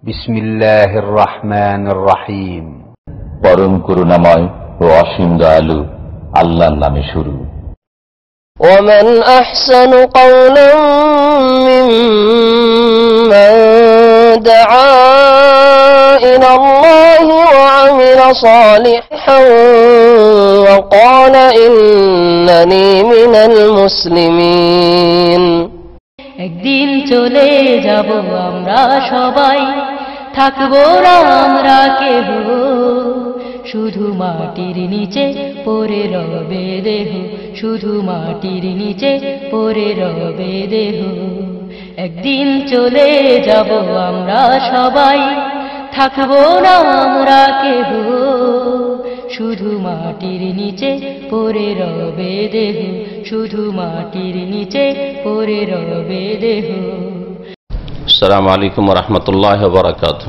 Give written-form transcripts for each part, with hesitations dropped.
বিসমিল্লাহির রহমানির রহিম। পরম করুণাময় ও অসীম দয়ালু আল্লাহর নামে শুরু। ومن أحسن قولا ممن دعا إلى الله وعمل صالحا وقال إنني من المسلمين। একদিন চলে যাব আমরা সবাই, থাকবো না আমরা কেহ, শুধু মাটির নিচে পড়ে রবে দেহ, শুধু মাটির নিচে পড়ে রবে দেহ। একদিন চলে যাব আমরা সবাই, থাকবো না আমরা কেহ, শুধু মাটির নিচে পড়ে রবে দেহ, শুধু মাটির নিচে পড়ে রবে দেহ। আসসালামু আলাইকুম ওয়া রাহমাতুল্লাহি ওয়া বারাকাতুহু।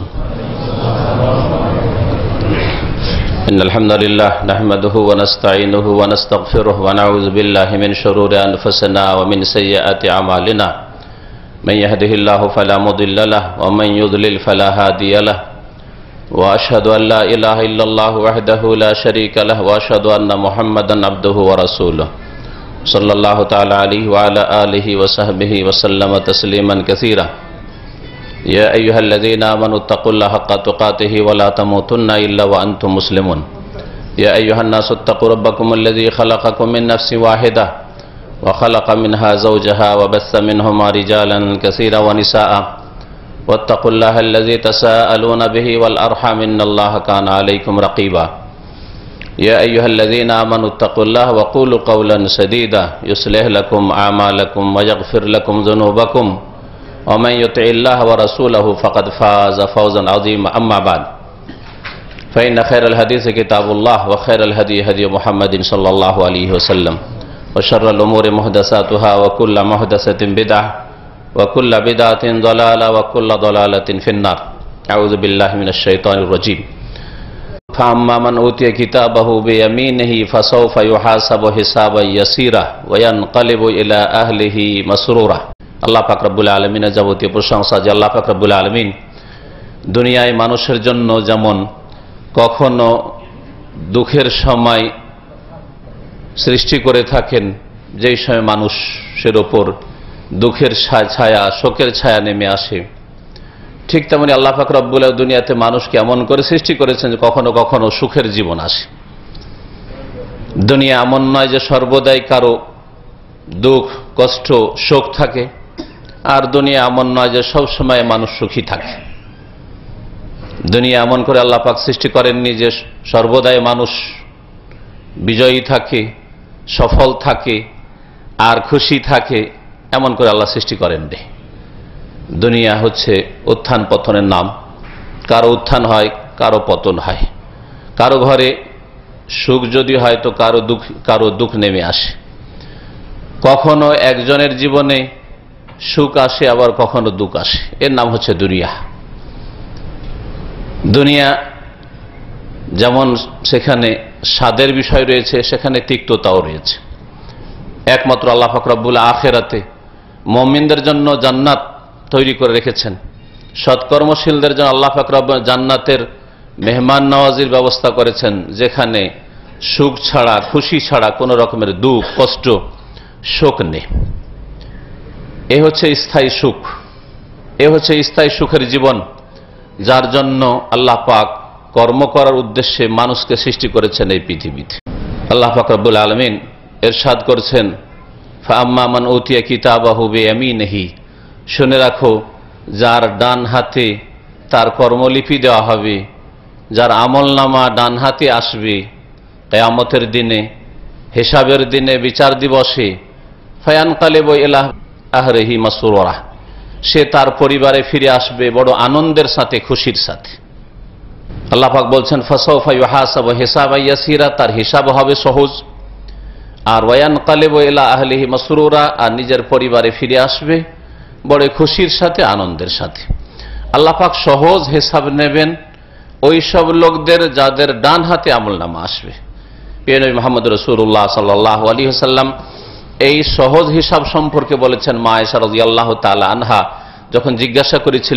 ইন্নাল হামদালিল্লাহ নাহমাদুহু ওয়া নাস্তাঈনুহু ওয়া নাস্তাগফিরুহু ওয়া নাউযু বিল্লাহি মিন শুরুরি আনফুসিনা ওয়া মিন সাইয়্যাতি আমালিনা। মান ইয়াহদিহিল্লাহু ফালা মুদিল্লা লাহু ওয়া মান ইউদ্লিল ফালা হাদিয়া লাহু। ওয়া আশহাদু আল লা ইলাহা ইল্লাল্লাহু ওয়াহদাহু লা শারীকা লাহু ওয়া আশহাদু আন্না মুহাম্মাদান আবদুহু ওয়া রাসূলুহু সাল্লাল্লাহু তাআলা আলাইহি ওয়া আলা আলিহি ওয়া সাহবিহি ওয়া সাল্লামা তাসলিমান কাসীরা। يا أيها الذين آمنوا اتقوا الله حق تقاته ولا تموتن إلا وأنتم مسلمون. يا أيها الناس اتقوا ربكم الذي خلقكم من نفس واحدة وخلق منها زوجها وبث منهما رجالا كثيرا ونساء واتقوا الله الذي تساءلون به والأرحام إن الله كان عليكم رقيبا. يا أيها الذين آمنوا اتقوا الله وقولوا قولا سديدا يصلح لكم أعمالكم ويغفر لكم ذنوبكم ومن يطع الله ورسوله فقد فاز فوزا عظيما. أما بعد فإن خير الحديث كتاب الله وخير الهدي هدي محمد صلى الله عليه وسلم وشر الأمور محدثاتها وكل محدثة بدعة وكل بدعة ضلالة وكل ضلالة في النار. أعوذ بالله من الشيطان الرجيم. فأما من أوتي كتابه بيمينه فسوف يحاسب حسابا يسيرا وينقلب إلى أهله مسرورا. আল্লাহ পাক রব্বুল আলামিনের যাবতীয় প্রশংসা যে আল্লাহ পাক রব্বুল আলামিন দুনিয়ায় মানুষের জন্য যেমন কখনো দুঃখের সময় সৃষ্টি করে থাকেন, যেই সময় মানুষের ওপর দুঃখের ছায়া শোকের ছায়া নেমে আসে, ঠিক তেমনি আল্লাহ পাক রব্বুল দুনিয়াতে মানুষকে এমন করে সৃষ্টি করেছেন যে কখনো কখনো সুখের জীবন আসে। দুনিয়া এমন নয় যে সর্বদাই কারো দুঃখ কষ্ট শোক থাকে, আর দুনিয়া এমন নয় যে সব সময় মানুষ সুখী থাকে। দুনিয়া এমন করে আল্লাহ পাক সৃষ্টি করেননি যে সর্বদাই মানুষ বিজয়ী থাকে, সফল থাকে আর খুশি থাকে, এমন করে আল্লাহ সৃষ্টি করেননি। দুনিয়া হচ্ছে উত্থান পতনের নাম, কারো উত্থান হয় কারো পতন হয়, কারো ঘরে সুখ যদি হয় তো কারো দুঃখ নেমে আসে। কখনো একজনের জীবনে সুখ আসে আবার কখনো দুঃখ আসে, এর নাম হচ্ছে দুনিয়া। দুনিয়া যেমন সেখানে স্বাদের বিষয় রয়েছে, সেখানে তিক্ততাও রয়েছে। একমাত্র আল্লাহ পাক রব্বুল আখিরাতে মুমিনদের জন্য জান্নাত তৈরি করে রেখেছেন। সৎকর্মশীলদের জন্য আল্লাহ পাক রব্বুল জান্নাতের মেহমান নওয়াজির ব্যবস্থা করেছেন, যেখানে সুখ ছাড়া খুশি ছাড়া কোনো রকমের দুঃখ কষ্ট শোক নেই। এ হচ্ছে স্থায়ী সুখ, এ হচ্ছে স্থায়ী সুখের জীবন, যার জন্য আল্লাহ পাক কর্ম করার উদ্দেশ্যে মানুষকে সৃষ্টি করেছেন এই পৃথিবীতে। আল্লাহ পাক রব্বুল আলামিন ইরশাদ করেছেন, ফাআম্মা মান উতিয়া কিতাবাহু বিয়ামিনিহি, শুনে রাখো যার ডান হাতে তার কর্মলিপি দেওয়া হবে, যার আমলনামা ডান হাতে আসবে কিয়ামতের দিনে, হিসাবের দিনে, বিচার দিবসে, ফায়ানকালিবু ইলা আহলিহি মাসরুরা, সে তার পরিবারে ফিরে আসবে বড় আনন্দের সাথে, খুশির সাথে। আল্লাহ পাক বলছেন ফাসাউফা ইউহাসাবু হিসাবান ইয়াসিরা, তার হিসাব হবে সহজ। আর ওয়ায়ানকালিবু ইলা আহলিহি মাসরুরা, আর নিজের পরিবারে ফিরে আসবে বড় খুশির সাথে, আনন্দের সাথে। আল্লাহ পাক সহজ হিসাব নেবেন ওই সব লোকদের যাদের ডান হাতে আমলনামা আসবে। প্রিয় নবী মুহাম্মদ রাসূলুল্লাহ সাল্লাল্লাহু আলাইহি ওয়াসাল্লাম এই সহজ হিসাব সম্পর্কে বলেছেন, মা আয়েশা রাদিয়াল্লাহু তাআলা আনহা যখন জিজ্ঞাসা করেছিলেন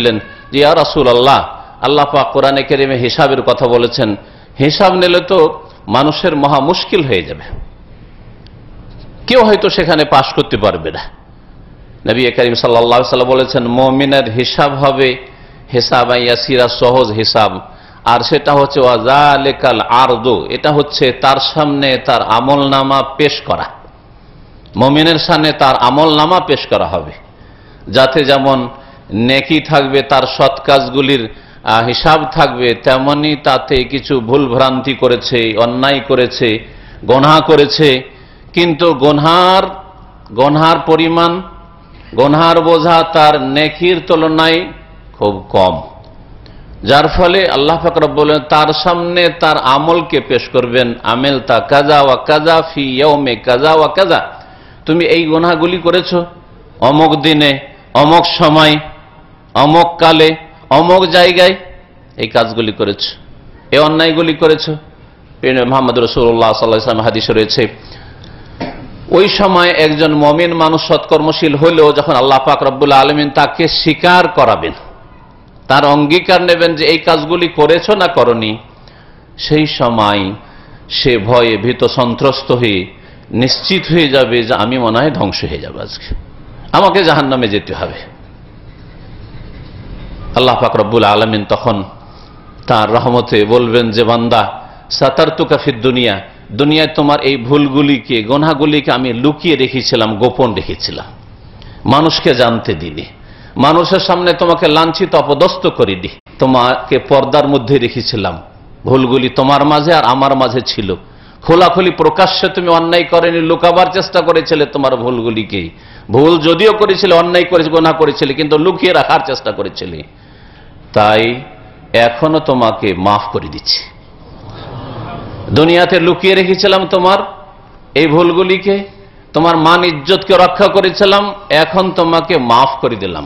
যে ইয়া রাসূলুল্লাহ, আল্লাহ পাক কোরআনে কারিমে হিসাবের কথা বলেছেন, হিসাব নিলে তো মানুষের মহা মুশকিল হয়ে যাবে, কেউ হয়তো সেখানে পাশ করতে পারবে না। নবী করিম সাল্লাল্লাহু আলাইহি ওয়াসাল্লাম বলেছেন, মুমিনের হিসাব হবে হিসাবান ইয়াসিরা, সহজ হিসাব, আর সেটা হচ্ছে ওয়াজালিকাল আরদু, এটা হচ্ছে তার সামনে তার আমলনামা পেশ করা। মুমিনের সামনে তার আমলনামা পেশ করা হবে, যাতে যেমন নেকি থাকবে, তার সৎ কাজগুলির হিসাব থাকবে, তেমনি তাতে কিছু ভুল ভ্রান্তি করেছে, অন্যায় করেছে, গুনাহ করেছে, কিন্তু গুনহার পরিমাণ, গুনহার বোঝা তার নেকির তুলনায় খুব কম, যার ফলে আল্লাহ পাক রব্বুল আলামিন তার সামনে তার আমলকে পেশ করবেন। আমেল তা কাজা ওয়া কাজা ফি ইয়াউমে কাজা ওয়া কাজা, তুমি এই গুনাহগুলি করেছো অমুক দিনে, অমুক সময়, অমুক কালে, অমুক জায়গায়, এই কাজগুলি করেছো, এই অন্যায়গুলি করেছো। মুহাম্মদ রাসূলুল্লাহ সাল্লাল্লাহু আলাইহি ওয়াসাল্লাম হাদিসে রয়েছে, ওই সময় একজন মুমিন মানুষ সৎকর্মশীল হলেও যখন আল্লাহ পাক রব্বুল আলামিন তাকে স্বীকার করাবেন, তার অঙ্গীকার নেবেন যে এই কাজগুলি করেছো না করনি, সেই সময় সে ভয়ে ভীত সন্ত্রস্ত হয়ে নিশ্চিত হয়ে যাবে যে আমি মনে হয় ধ্বংস হয়ে যাবো, আজকে আমাকে জাহান্নামে যেতে হবে। আল্লাহ পাক রব্বুল আলামিন তখন তার রহমতে বলবেন যে বান্দা, সাতারতুকা ফিদ দুনিয়া, দুনিয়ায় তোমার এই ভুলগুলিকে, গুনাহগুলিকে আমি লুকিয়ে রেখেছিলাম, গোপন রেখেছিলাম, মানুষকে জানতে দিনি, মানুষের সামনে তোমাকে লাঞ্ছিত অপদস্থ করে দি, তোমাকে পর্দার মধ্যে রেখেছিলাম, ভুলগুলি তোমার মাঝে আর আমার মাঝে ছিল, খোলাখুলি প্রকাশ্যে তুমি অন্যায় করেনি, লুকাবার চেষ্টা করেছিলে তোমার ভুলগুলিকে, ভুল যদিও করেছিলে, অন্যায় করেছিলে, গুনাহ করেছিলে, কিন্তু লুকিয়ে রাখার চেষ্টা করেছিলে, তাই এখনো তোমাকে মাফ করে দিচ্ছি। দুনিয়াতে লুকিয়ে রেখেছিলাম তোমার এই ভুলগুলিকে, তোমার মান ইজ্জতকে রক্ষা করেছিলাম, এখন তোমাকে মাফ করে দিলাম।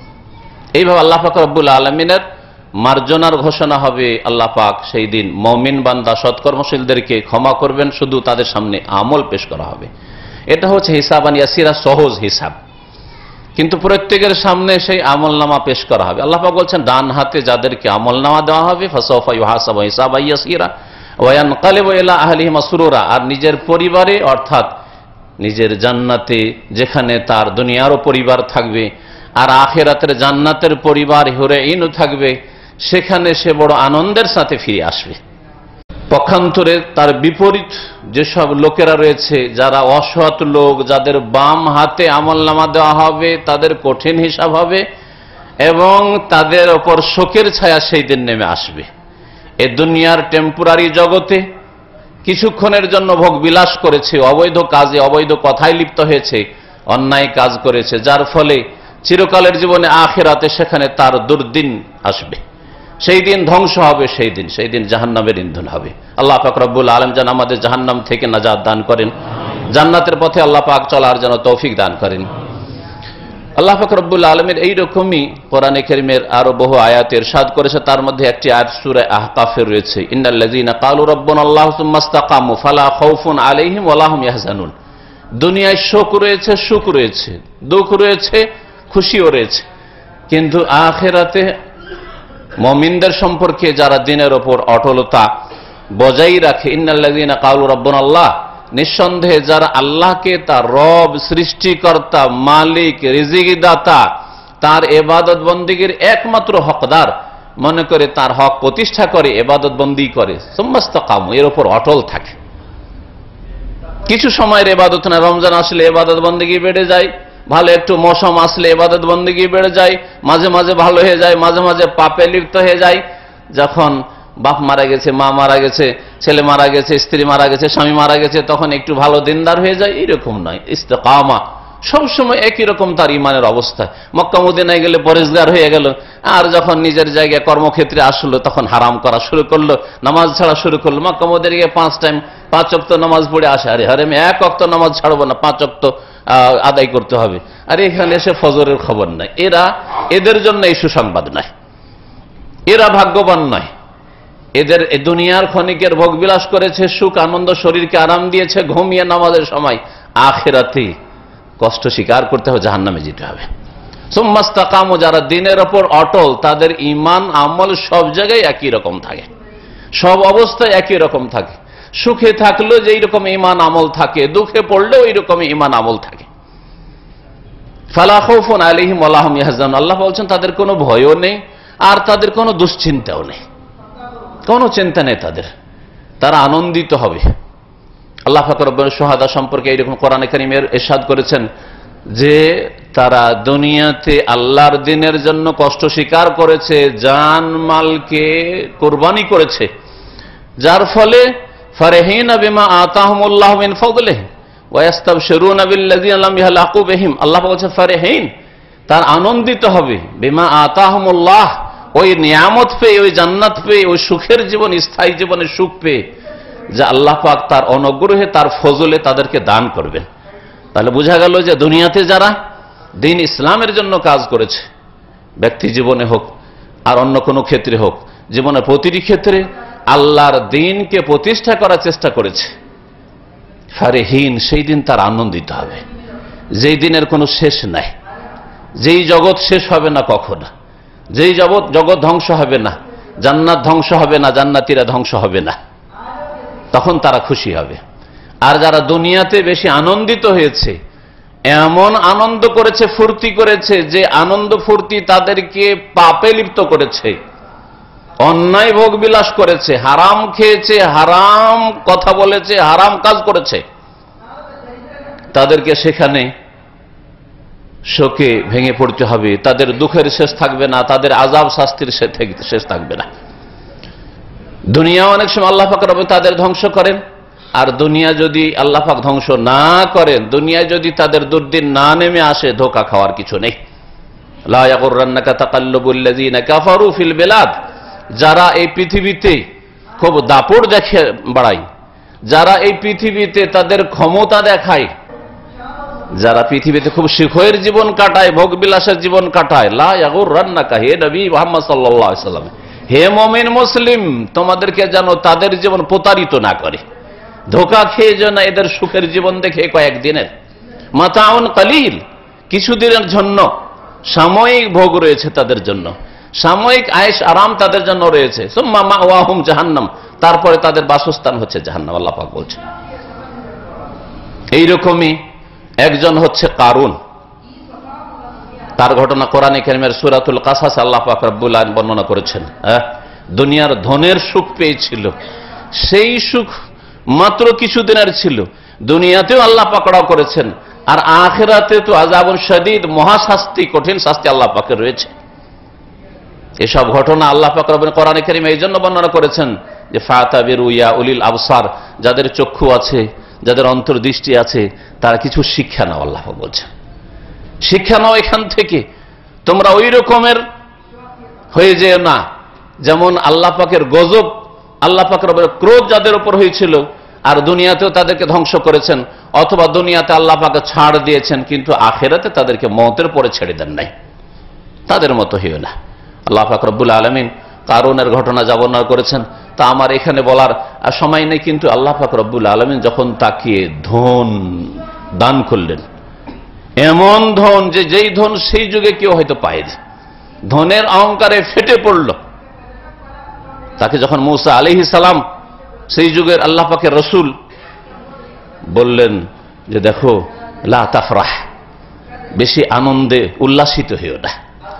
এইভাবে আল্লাহ পাক রব্বুল আলামিনের মার্জনার ঘোষণা হবে। আল্লাহ পাক সেই দিন মুমিন বান্দা সৎকর্মশীলদেরকে ক্ষমা করবেন, শুধু তাদের সামনে আমল পেশ করা হবে। এটা হচ্ছে হিসাবান ইয়াসিরা, সহজ হিসাব, কিন্তু প্রত্যেকের সামনে সেই আমলনামা পেশ করা হবে। আল্লাহ পাক বলছেন, ডান হাতে যাদেরকে আমলনামা দেওয়া হবে, ফাসাউফা ইউহাসাবু হিসাবান ইয়াসিরা ওয়া ইয়ানকালিবু ইলা আহলিহি মাসরুরা, আর নিজের পরিবারে, অর্থাৎ নিজের জান্নাতে, যেখানে তার দুনিয়ারও পরিবার থাকবে আর আখিরাতের জান্নাতের পরিবার হুরে ইনও থাকবে, সেখানে সে বড় আনন্দের সাথে ফিরে আসবে। পক্ষান্তরে তার বিপরীত যেসব লোকেরা রয়েছে, যারা অসৎ লোক, যাদের বাম হাতে আমলনামা দেওয়া হবে, তাদের কঠিন হিসাব হবে এবং তাদের ওপর শোকের ছায়া সেই দিন নেমে আসবে। এ দুনিয়ার টেম্পোরারি জগতে কিছুক্ষণের জন্য ভোগ বিলাস করেছে, অবৈধ কাজে, অবৈধ কথায় লিপ্ত হয়েছে, অন্যায় কাজ করেছে, যার ফলে চিরকালের জীবনে আখিরাতে সেখানে তার দুর্দিন আসবে, সেই দিন ধ্বংস হবে, সেই দিন জাহান্নামের ইন্ধন হবে। আল্লাহ পাক রব্বুল আলামিন যেন আমাদের জাহান্নাম থেকে নাজাত দান করেন, জান্নাতের পথে আল্লাহ পাক চলার যেন তৌফিক দান করেন। আল্লাহ পাক রব্বুল আলামিন এইরকমই কোরআনে কারীমের আরো বহু আয়াত ইরশাদ করেছে, তার মধ্যে একটি আয়াত সূরা আহকাফের রয়েছে, ইন্নাল্লাযীনা ক্বালু রাব্বুনাল্লাহু সুম্মা ইসতাকামু ফালা খাউফুন আলাইহিম ওয়া লা হুম ইয়াহজানুন। দুনিয়ায় শোক রয়েছে, সুখ রয়েছে, দুঃখ রয়েছে, খুশিও রয়েছে, কিন্তু আখিরাতে মুমিনদের সম্পর্কে যারা দিনের ওপর অটলতা বজায় রাখে, ইন্নাল্লাযীনা ক্বালু রাব্বুনাল্লাহ, নিঃসন্দেহে যারা আল্লাহকে তার রব, সৃষ্টিকর্তা, মালিক, রিজিকদাতা, তার ইবাদত বন্দেগীর একমাত্র হকদার মনে করে তার হক প্রতিষ্ঠা করে, ইবাদত বন্দী করে, সুম্মাস্তাকামু, এর উপর অটল থাকে। কিছু সময়ের ইবাদত না, রমজান আসলে ইবাদত বন্দেগী বেড়ে যায়, ভালো একটু মৌসুম আসলে ইবাদত বন্দেগী বেড়ে যায়, মাঝে মাঝে ভালো হয়ে যায়, মাঝে মাঝে পাপে লিপ্ত হয়ে যায়। যখন বাপ মারা গেছে, মা মারা গেছে, ছেলে মারা গেছে, স্ত্রী মারা গেছে, স্বামী মারা গেছে, তখন একটু ভালো দিনদার হয়ে যায়, এরকম নয়। ইস্তেকামা সবসময় একই রকম তার ইমানের অবস্থা। মক্কা মদিনায় গেলে পরেজগার হয়ে গেল, আর যখন নিজের জায়গায় কর্মক্ষেত্রে আসলো তখন হারাম করা শুরু করলো, নামাজ ছাড়া শুরু করলো। মক্কা মদিনায় গিয়ে 5 টাইম 5 ওয়াক্ত নামাজ পড়ে আসে, আরে আমি 1 ওয়াক্ত নামাজ ছাড়বো না, 5 ওয়াক্ত আদায় করতে হবে। আর এখানে এসে ফজরের খবর নাই। এদের জন্য এই সুসংবাদ নাই, এরা ভাগ্যবান নয়। এদের দুনিয়ার ক্ষণিকের ভোগ বিলাস করেছে, সুখ আনন্দ, শরীরকে আরাম দিয়েছে, ঘুমিয়ে নামাজের সময় আখিরাতে কষ্ট স্বীকার করতে হবে, জাহান্নামে যেতে হবে। সুম্মাস্তাকামু, যারা দিনের ওপর অটল, তাদের ঈমান আমল সব জায়গায় একই রকম থাকে, সব অবস্থায় একই রকম থাকে। সুখে থাকলেও যেই রকম ঈমান আমল থাকে, দুঃখে পড়লেও ওই রকম ঈমান আমল থাকে। ফালা খাউফুন আলাইহিম ওয়ালা হুম ইয়াহজানুন, আল্লাহ বলছেন তাদের কোনো ভয়ও নেই আর তাদের কোনো দুশ্চিন্তাও নেই, কোনো চিন্তা নেই তাদের, তারা আনন্দিত হবে। আল্লাহ পাক রব্বুল শুহাদা সম্পর্কে এইরকম কোরআনে কারীমের ইরশাদ করেছেন যে তারা দুনিয়াতে আল্লাহর দ্বীনের জন্য কষ্ট স্বীকার করেছে, জান মালকে কুরবানি করেছে, যার ফলে ফারহিনা বিমা আতাহুমুল্লাহু মিন ফাদলিহি ওয়া ইস্তাবশিরুনা বিল্লাযিনা লাম ইয়ালাকু বিহিম। আল্লাহ বলেছেন ফারহিন, তার আনন্দিত হবে, বিমা আতাহুমুল্লাহ, ওই নিয়ামত পেয়ে, ওই জান্নাত পেয়ে, ওই সুখের জীবন, স্থায়ী জীবনের সুখ পেয়ে, যা আল্লাহ পাক তার অনুগ্রহে, তার ফজলে তাদেরকে দান করবেন। তাহলে বোঝা গেল যে দুনিয়াতে যারা দ্বীন ইসলামের জন্য কাজ করেছে, ব্যক্তি জীবনে হোক আর অন্য কোনো ক্ষেত্রে হোক, জীবনের প্রতিটি ক্ষেত্রে আল্লাহর দ্বীনকে প্রতিষ্ঠা করার চেষ্টা করেছে, ফারহিন, সেই দিন তার আনন্দিত হবে, যেই দিনের কোনো শেষ নাই, যেই জগৎ শেষ হবে না কখনো, যেই জগৎ ধ্বংস হবে না, জান্নাত ধ্বংস হবে না, জান্নাতীরা ধ্বংস হবে না, তখন তারা খুশি হবে। আর যারা দুনিয়াতে বেশি আনন্দিত হয়েছে, এমন আনন্দ করেছে, ফুর্তি করেছে, যে আনন্দ ফুর্তি তাদেরকে পাপে লিপ্ত করেছে, অন্যায় ভোগ বিলাস করেছে, হারাম খেয়েছে, হারাম কথা বলেছে, হারাম কাজ করেছে, তাদেরকে সেখানে শোকে ভেঙে পড়তে হবে, তাদের দুঃখের শেষ থাকবে না, তাদের আযাব শাস্তির শেষ থাকবে না। দুনিয়া অনেক সময় আল্লাহ পাক রব্বুল তাদের ধ্বংস করেন, আর দুনিয়া যদি আল্লাহ পাক ধ্বংস না করেন, দুনিয়ায় যদি তাদের দুর্দিন না নেমে আসে, ধোঁকা খাওয়ার কিছু নেই। লা ইয়াগুররান্নাকা তাকাল্লুবুল্লাযিনা কাফারু ফিল বিলাদ, যারা এই পৃথিবীতে খুব দাপট দেখে বাড়ায়, যারা এই পৃথিবীতে তাদের ক্ষমতা দেখায়, যারা পৃথিবীতে খুব সুখের জীবন কাটায়, ভোগ বিলাসের জীবন কাটায়, লা ইয়াগুররান্নাকা, হে নবী মুহাম্মদ সাল্লাল্লাহু আলাইহি ওয়াসাল্লাম, হে মুমিন মুসলিম, তোমাদেরকে যেন তাদের জীবন প্রতারিত না করে, ধোঁকা খেয়ে যেন এদের সুখের জীবন দেখে কয়েকদিনের মাতাউন কালিল, কিছুদিনের জন্য সাময়িক ভোগ রয়েছে তাদের জন্য, সাময়িক আয়েশ আরাম তাদের জন্য রয়েছে, সুম্মা মাওয়াহুম জাহান্নাম, তারপরে তাদের বাসস্থান হচ্ছে জাহান্নাম। আল্লাহ পাক বলছেন এইরকমই একজন হচ্ছে কারুন, তার ঘটনা কোরআনে কারীমের সূরাতুল কাসাস আল্লাহ পাক রব্বুল আলামিন বর্ণনা করেছেন। দুনিয়ার ধনের সুখ পেয়েছিল, সেই সুখ মাত্র কিছুদিনের ছিল, দুনিয়াতেও আল্লাহ পাকড়াও করেছেন, আর আখিরাতে তো আযাবুন শাদীদ, মহাশাস্তি, কঠিন শাস্তি আল্লাহ পাকের রয়েছে। এসব ঘটনা আল্লাহ পাক রব্বুল কোরআনে কারীমে এই জন্য বর্ণনা করেছেন যে ফাতাবিরু ইয়া উলিল আবসার, যাদের চক্ষু আছে, যাদের অন্তর্দৃষ্টি আছে, তারা কিছু শিক্ষা নাও। আল্লাহ পাক বলছেন শিক্ষা নাও এখান থেকে, তোমরা ওই রকমের হয়ে যেও না যেমন আল্লাহ পাকের গজব, আল্লাহ পাক রব্বুল ক্রোধ যাদের উপর হয়েছিল, আর দুনিয়াতেও তাদেরকে ধ্বংস করেছেন, অথবা দুনিয়াতে আল্লাহ পাকে ছাড় দিয়েছেন কিন্তু আখিরাতে তাদেরকে মওতের পরে ছেড়ে দেন নাই, তাদের মতো হইও না। আল্লাহ পাক রব্বুল আলামিন কারুনের ঘটনা যা বর্ণনা করেছেন তা আমার এখানে বলার সময় নেই, কিন্তু আল্লাহ পাক রব্বুল আলামিন যখন তাকে ধন দান করলেন, এমন ধন যে যেই ধন সেই যুগে কেউ হয়তো পায়নি, ধনের অহংকারে ফেটে পড়ল। তাকে যখন মূসা আলাইহিস সালাম, সেই যুগের আল্লাহ পাকের রাসূল, বললেন যে দেখো লা তাফরাহ, বেশি আনন্দে উল্লাসিত হইও না,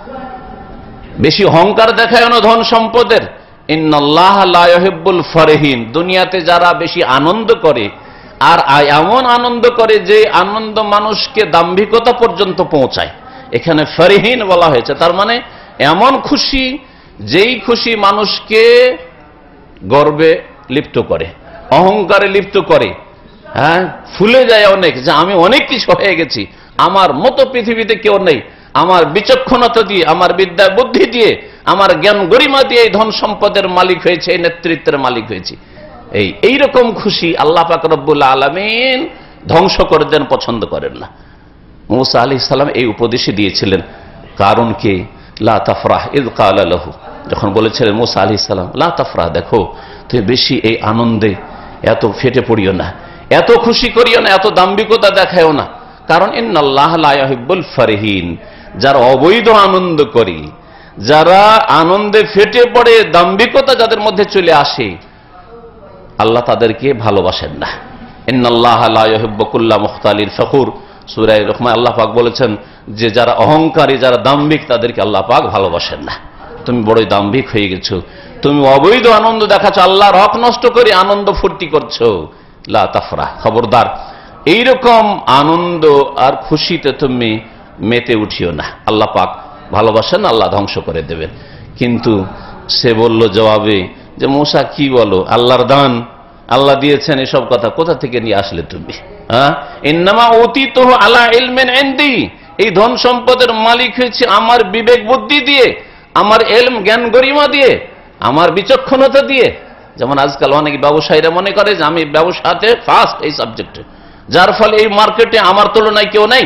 বেশি অহংকার দেখায় না ধন সম্পদের, ইন্নাল্লাহ লা ইউহিব্বুল ফারিহিন, দুনিয়াতে যারা বেশি আনন্দ করে আর এমন আনন্দ করে যে আনন্দ মানুষকে দাম্ভিকতা পর্যন্ত পৌঁছায়, এখানে ফারিহিন বলা হয়েছে, তার মানে এমন খুশি যেই খুশি মানুষকে গর্বে লিপ্ত করে, অহংকারে লিপ্ত করে, ফুলে যায় অনেক, যে আমি অনেক কিছু হয়ে গেছি, আমার মতো পৃথিবীতে কেউ নেই, আমার বিচক্ষণতা দিয়ে, আমার বিদ্যা বুদ্ধি দিয়ে, আমার জ্ঞান গরিমা দিয়ে এই ধন সম্পদের মালিক হয়েছে, এই নেতৃত্বের মালিক হয়েছি, এইরকম খুশি আল্লাহ পাক রব্বুল আলামিন ধ্বংস করে দেন, পছন্দ করেন না। মূসা আলাইহিস সালাম এই উপদেশই দিয়েছিলেন কারুনকে, লা তাফরাহ ইয ক্বালা লাহু, যখন বলেছিলেন মূসা আলাইহিস সালাম লা তাফরাহ, দেখো তুমি বেশি এই আনন্দে এত ফেটে পড়িও না, এত খুশি করিও না, এত দাম্ভিকতা দেখায়ও না, কারণ ইন্নাল্লাহ লা ইউহিব্বুল ফারিহিন, যারা অবৈধ আনন্দ করে, যারা আনন্দে ফেটে পড়ে, দাম্ভিকতা যাদের মধ্যে চলে আসে, আল্লাহ তাদেরকে ভালোবাসেন না। ইন্নাল্লাহা লা ইউহিব্বু কুল্লা মুখতালিন ফখুর, সূরা রহমান আল্লাহ পাক বলেছেন যে যারা অহংকারী, যারা দাম্ভিক, তাদেরকে আল্লাহ পাক ভালোবাসেন না। তুমি বড়ই দাম্ভিক হয়ে গেছো, তুমি অবৈধ আনন্দ দেখাচ্ছ, আল্লাহর হক নষ্ট করে আনন্দ ফুর্তি করছো। লা তাফরাহ, খবরদার এইরকম আনন্দ আর খুশিতে তুমি মেতে উঠিও না। আল্লাহ পাক ভালোবাসেন, আল্লাহ ধ্বংস করে দেবেন। কিন্তু সে বলল জবাবে যে মূসা কি বলো, আল্লাহর দান, আল্লাহ দিয়েছেন, এসব কথা কোথা থেকে নিয়ে আসলে তুমি? হ্যাঁ, ইন্নামা উতিতুহু আলা ইলমিন ইনদি, এই ধন সম্পদের মালিক হয়েছে আমার বিবেক বুদ্ধি দিয়ে, আমার ইলম জ্ঞান গরিমা দিয়ে, আমার বিচক্ষণতা দিয়ে। যেমন আজকাল অনেক ব্যবসায়ীরা মনে করে যে আমি ব্যবসাতে ফার্স্ট এই সাবজেক্টে, যার ফলে এই মার্কেটে আমার তুলনায় কেউ নাই,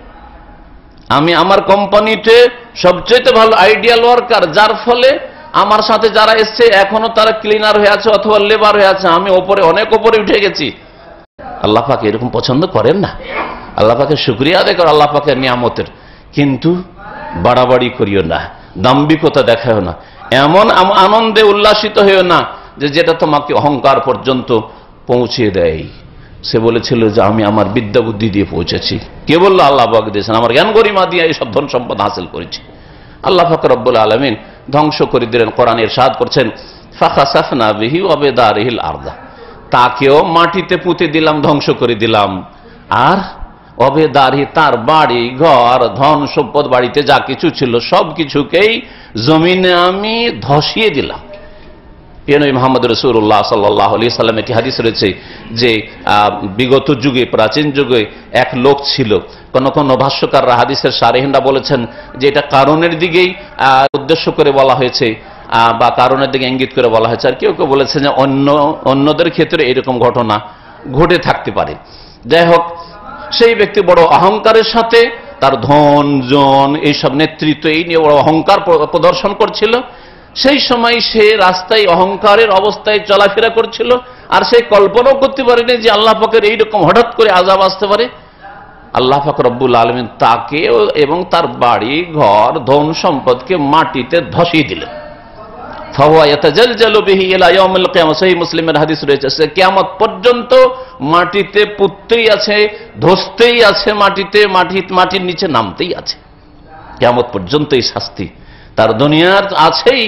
আমি আমার কোম্পানিতে সবচেয়ে ভালো আইডিয়াল ওয়ার্কার, যার ফলে আমার সাথে যারা এসছে এখনো তারা ক্লিনার হয়ে আছে অথবা লেবার হয়ে আছে, আমি ওপরে অনেক ওপরে উঠে গেছি। আল্লাহ পাক এরকম পছন্দ করেন না। আল্লাহ পাকের শুকরিয়া আদায় করো আল্লাহ পাকের নিয়ামতের, কিন্তু বাড়াবাড়ি করিও না, দাম্ভিকতা দেখাও না, এমন আনন্দে উল্লাসিত হইও না যে যেটা তোমাকে অহংকার পর্যন্ত পৌঁছে দেয়। সে বলেছিল যে আমি আমার বিদ্যা বুদ্ধি দিয়ে পৌঁছেছি। কে বললো? আল্লাহ পাক দিয়েছেন, আমার জ্ঞান গরিমা দিয়ে এইসব ধন সম্পদ হাসিল করেছি। আল্লাহ পাক রব্বুল আলামিন ধ্বংস করে দিলেন। কোরআন ইরশাদ করছেন ফাখাসাফনা বিহি ওয়া বিদারিহিল আরদা, তাকেও মাটিতে পুঁতে দিলাম, ধ্বংস করে দিলাম। আর অবেদারি, তার বাড়ি ঘর ধন সম্পদ, বাড়িতে যা কিছু ছিল সব কিছুকেই জমিনে আমি ধসিয়ে দিলাম। নবী মুহাম্মদ রাসূলুল্লাহ সাল্লাল্লাহু আলাইহি সাল্লাম, একটি হাদিস রয়েছে যে বিগত যুগে, প্রাচীন যুগে এক লোক ছিল। কোন কোন ভাষ্যকাররা, হাদিসের শারহিনরা বলেছেন যে এটা কারণের দিকেই উদ্দেশ্য করে বলা হয়েছে বা কারণের দিকে ইঙ্গিত করে বলা হয়েছে। আর কেউ কেউ বলেছে যে অন্যদের ক্ষেত্রে এরকম ঘটনা ঘটে থাকতে পারে। যাই হোক, সেই ব্যক্তি বড় অহংকারের সাথে তার ধন জন এইসব নেতৃত্ব এই নিয়ে বড় অহংকার প্রদর্শন করছিল। সেই সময় সে রাস্তায় অহংকারের অবস্থায় চলাফেরা করছিল, আর সে কল্পনাও করতে পারেনি যে আল্লাহ পাকের এইরকম হঠাৎ করে আযাব আসতে পারে। আল্লাহ পাক রব্বুল আলামিন তাকে এবং তার বাড়ি ঘর ধন সম্পদকে মাটিতে ধসিয়ে দিলেন। ফাহুয়া ইয়াতাজালজালু বিহি ইলা ইয়াউমিল কিয়ামা, সহিহ মুসলিমের হাদিস রয়েছে, সে কিয়ামত পর্যন্ত মাটিতে পুততেই আছে, ধসতেই আছে, মাটির নিচে নামতেই আছে, কিয়ামত পর্যন্ত এই শাস্তি তার দুনিয়ার আছেই।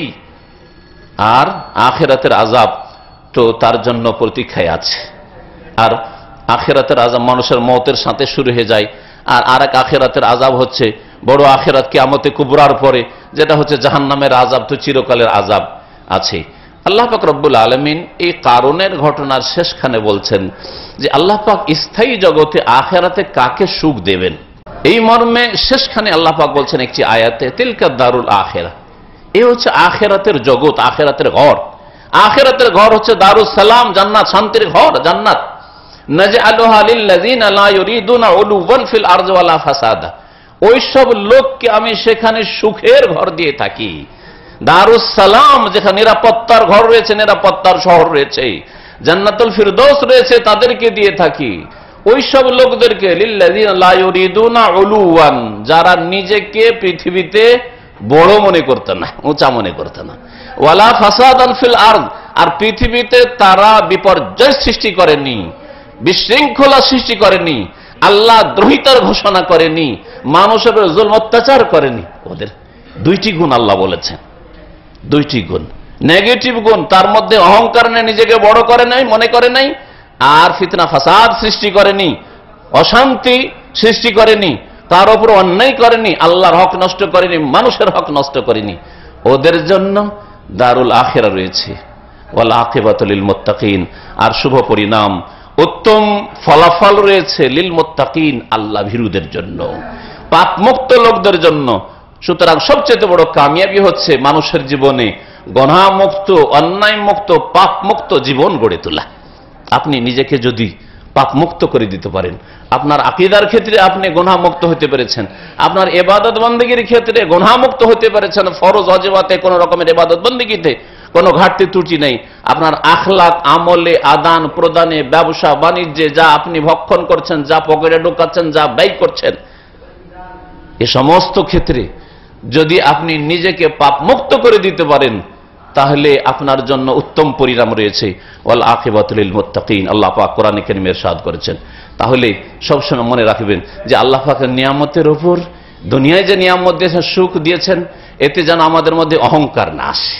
আর আখিরাতের আযাব তো তার জন্য প্রতীক্ষায় আছে। আর আখিরাতের আযাব মানুষের মওতের সাথে শুরু হয়ে যায়। আর আরেক আখিরাতের আযাব হচ্ছে বড় আখিরাত, কিয়ামতে কুবরার পরে, যেটা হচ্ছে জাহান্নামের আযাব, তো চিরকালের আযাব আছে। আল্লাহ পাক রব্বুল আলামিন এই কারণের ঘটনার শেষখানে বলছেন যে আল্লাহ পাক স্থায়ী জগতে আখিরাতে কাকে সুখ দেবেন, এই মর্মে শেষখানে আল্লাহ পাক বলছেন একটি আয়াতে, তিলকা দারুল আখিরা, এই হচ্ছে আখিরাতের জগৎ, আখিরাতের ঘর। আখিরাতের ঘর হচ্ছে দারুস সালাম, জান্নাত, শান্তির ঘর, জান্নাত। নাজআলুহা লিল্লাযিনা লা ইউরিদুনা উলুওয়ান ফিল আরদি ওয়ালা ফাসাদা, ওই সব লোককে আমি সেখানে সুখের ঘর দিয়ে থাকি। দারুস সালাম, যেখানে নিরাপত্তার ঘর রয়েছে, নিরাপত্তার শহর রয়েছে, জান্নাতুল ফিরদৌস রয়েছে, তাদেরকে দিয়ে থাকি। ওই সব লোকদেরকে, লিল্লাযিনা লা ইউরিদুনা উলুওয়ান, যারা নিজেকে পৃথিবীতে বড় মনে করতে না, উঁচা মনে করতে না, ওয়ালা ফাসাদান ফিল আরদ, আর পৃথিবীতে তারা বিপর্যয় সৃষ্টি করেনি, বিশৃঙ্খলা সৃষ্টি করেনি, আল্লাহ দ্রোহিতার ঘোষণা করেনি, মানুষের জুলম অত্যাচার করেনি। ওদের দুইটি গুণ আল্লাহ বলেছেন, দুইটি গুণ, নেগেটিভ গুণ। তার মধ্যে অহংকার নেই, নিজেকে বড় করে নাই, মনে করে নাই, আর ফিতনা ফাসাদ সৃষ্টি করেনি, অশান্তি সৃষ্টি করেনি, তার উপর অন্যায় করেনি, আল্লাহর হক নষ্ট করেনি, মানুষের হক নষ্ট করেনি। ওদের জন্য দারুল আখিরা রয়েছে, ওয়াল আকিবাতু লিল মুত্তাকিন, আর শুভ পরিণাম, উত্তম ফলাফল রয়েছে লিল মুত্তাকিন, আল্লাহ ভীরুদের জন্য, পাপমুক্ত লোকদের জন্য। সুতরাং সবচেয়ে বড় কামিয়াবি হচ্ছে মানুষের জীবনে গুনাহমুক্ত, অন্যায়মুক্ত, পাপমুক্ত জীবন গড়ে তোলা। আপনি নিজেকে যদি পাপমুক্ত করে দিতে পারেন, আপনার আকীদার ক্ষেত্রে আপনি গুনাহমুক্ত হতে পেরেছেন, আপনার ইবাদত বন্দেগীর ক্ষেত্রে গুনাহমুক্ত হতে পেরেছেন, ফরজ ওয়াজিবাতে কোন রকমের ইবাদত বন্দেগীতে কোনো ঘাটতি ত্রুটি নেই, আপনার আখলাক, আমলে, আদান প্রদানে, ব্যবসা বাণিজ্যে যা আপনি ভক্ষণ করছেন, যা পকেটে ঢোকাচ্ছেন, যা ব্যয় করছেন, এ সমস্ত ক্ষেত্রে যদি আপনি নিজেকে পাপ মুক্ত করে দিতে পারেন তাহলে আপনার জন্য উত্তম পরিণাম রয়েছে। ওয়াল আকিবাতুল লিল মুত্তাকিন, আল্লাহ পাক কোরআনে কারীমে ইরশাদ করেছেন। তাহলে সবসময় মনে রাখবেন যে আল্লাহ পাকের নিয়ামতের উপর, দুনিয়ায় যে নিয়ামত দিয়েছেন, সুখ দিয়েছেন, এতে যেন আমাদের মধ্যে অহংকার না আসে,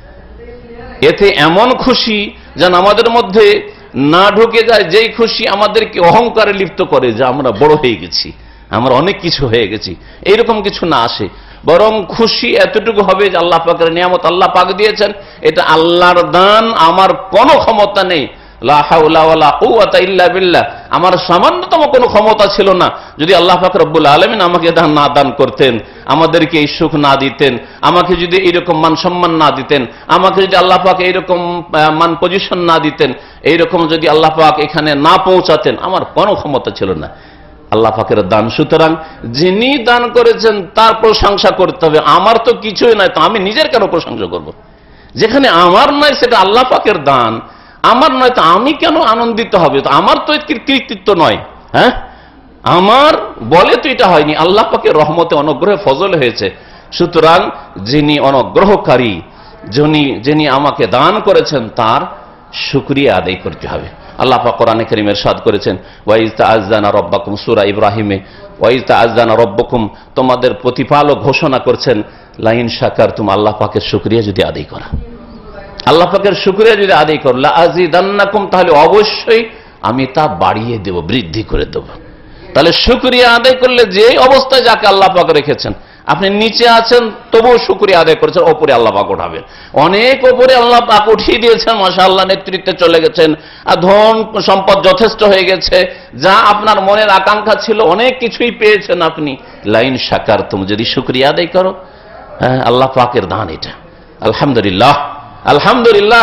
এতে এমন খুশি যেন আমাদের মধ্যে না ঢুকে যায় যেই খুশি আমাদেরকে অহংকারে লিপ্ত করে যে আমরা বড় হয়ে গেছি, আমরা অনেক কিছু হয়ে গেছি, এইরকম কিছু না আসে। বরং খুশি এতটুকু হবে যে আল্লাহ পাকের নিয়ামত আল্লাহ পাক দিয়েছেন, এটা আল্লাহর দান, আমার কোনো ক্ষমতা নেই, লা হাওলা ওয়ালা কুওয়াতা ইল্লা বিল্লাহ, আমার সামান্যতম কোনো ক্ষমতা ছিল না। যদি আল্লাহ পাক রব্বুল আলামিন আমাকে না দান করতেন, আমাদেরকে এই সুখ না দিতেন, আমাকে যদি এইরকম মান সম্মান না দিতেন, আমাকে যদি আল্লাহ পাক এইরকম মান পজিশন না দিতেন, এইরকম যদি আল্লাহ পাক এখানে না পৌঁছাতেন, আমার কোনো ক্ষমতা ছিল না। আল্লাহ পাকের দান, সুতরাং যিনি দান করেছেন তার প্রশংসা করতে হবে। আমার তো কিছুই নাই, তো আমি নিজের কেন প্রশংসা করব? যেখানে আমার নয় সেটা আল্লাহ পাকের দান, আমার নয় তো আমি কেন আনন্দিত হবে? তো আমার তো কৃতিত্ব নয়, হ্যাঁ, আমার বলে তো এটা হয়নি, আল্লাহ পাকের রহমতে অনুগ্রহে ফজল হয়েছে। সুতরাং যিনি অনুগ্রহকারী, যিনি আমাকে দান করেছেন তার শুকরিয়া আদায় করতে হবে। আল্লাহ পাক কোরআনে কারীমে ইরশাদ করেছেন, ওয়াইজ তাআযানা রাব্বাকুম, সূরা ইব্রাহিমে, ওয়াইজ তাআযানা রাব্বুকুম, তোমাদের প্রতিপালক ঘোষণা করছেন, লাইন শাকারতুম, আল্লাহ পাকের শুকরিয়া যদি আদায় করা, আল্লাহ পাকের শুকরিয়া যদি আদায় করো, লা আযীদান্নাকুম, তাহলে অবশ্যই আমি তা বাড়িয়ে দেব, বৃদ্ধি করে দেব। তাহলে শুকরিয়া আদায় করলে যে অবস্থায় যাকে আল্লাহ পাক রেখেছেন, আপনি নিচে আছেন তবুও শুকরিয়া আদায় করেছেন, ওপরে আল্লাহ পাক উঠাবেন, অনেক ওপরে আল্লাহ পাক উঠিয়ে দিয়েছেন, মাশাআল্লাহ, নেতৃত্বে চলে গেছেন, ধন সম্পদ যথেষ্ট হয়ে গেছে, যা আপনার মনের আকাঙ্ক্ষা ছিল অনেক কিছুই পেয়েছেন আপনি। লাইন শাকারতুম, যদি শুকরিয়া আদায় করো, হ্যাঁ, আল্লাহ পাকের দান এটা। আলহামদুলিল্লাহ, আলহামদুলিল্লাহ,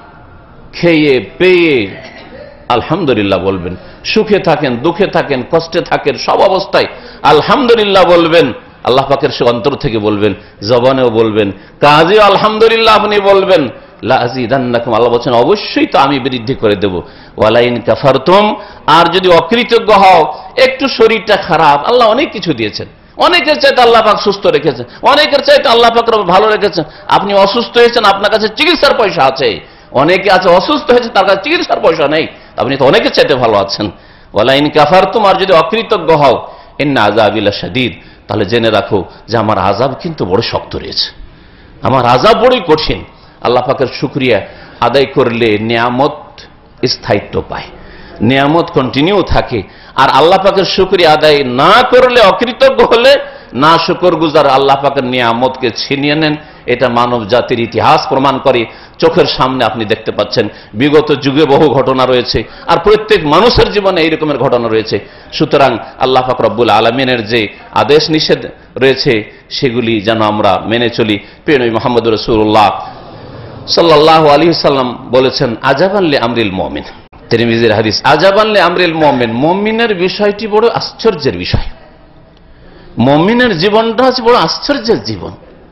খেয়ে পেয়ে আলহামদুলিল্লাহ বলবেন। সুখে থাকেন, দুঃখে থাকেন, কষ্টে থাকেন, সব অবস্থায় আলহামদুলিল্লাহ বলবেন। আল্লাহ পাকের সে অন্তর থেকে বলবেন, জবানেও বলবেন, কাজেও আলহামদুলিল্লাহ আপনি বলবেন। লা আযীদান্নাকুম, আল্লাহ বলছেন অবশ্যই তো আমি বৃদ্ধি করে দেব। ওয়ালাইন কাফারতুম, আর যদি অকৃতজ্ঞ হও, একটু শরীরটা খারাপ, আল্লাহ অনেক কিছু দিয়েছেন, অনেকের চাইতে আল্লাহ পাক সুস্থ রেখেছেন, অনেকের চাইতে আল্লাহ পাক ভালো রেখেছেন। আপনি অসুস্থ হয়েছেন, আপনার কাছে চিকিৎসার পয়সা আছে, অনেকে আছে অসুস্থ হয়েছে তার কাছে চিকিৎসার পয়সা নেই, আপনি তো অনেকের চাইতে ভালো আছেন। ওয়ালাইন কাফারতুম, আর যদি অকৃতজ্ঞ হও, ইন্না আযাবি লাশাদীদ, তাহলে জেনে রাখো যে আমার আযাব কিন্তু বড় শক্ত রয়েছে, আমার আযাব বড়ই কঠিন। আল্লাহ পাকের শুকরিয়া আদায় করলে নিয়ামত স্থায়িত্ব পায়, নিয়ামত কন্টিনিউ থাকে। আর আল্লাহ পাকের শুকরিয়া আদায় না করলে, অকৃতজ্ঞ হলে, না শুকরগুজার, আল্লাহ পাকের নিয়ামতকে ছিনিয়ে নেন। এটা মানব জাতির ইতিহাস প্রমাণ করে, চোখের সামনে আপনি দেখতে পাচ্ছেন, বিগত যুগে বহু ঘটনা রয়েছে, আর প্রত্যেক মানুষের জীবনে এই রকমের ঘটনা রয়েছে। সুতরাং আল্লাহ পাক রব্বুল আলামিনের যে আদেশ নিষেধ রয়েছে সেগুলি যেন আমরা মেনে চলি। প্রিয় নবী মুহাম্মদ রাসূলুল্লাহ সাল্লাল্লাহু আলাইহি ওয়াসাল্লাম বলেছেন, আজাবান লি আমরিল মুমিন, তিরমিজির হাদিস, আজাবান লি আমরিল মুমিন, মুমিনের বিষয়টি বড় আশ্চর্যের বিষয়, মুমিনের জীবনটা হচ্ছে বড় আশ্চর্যের জীবন।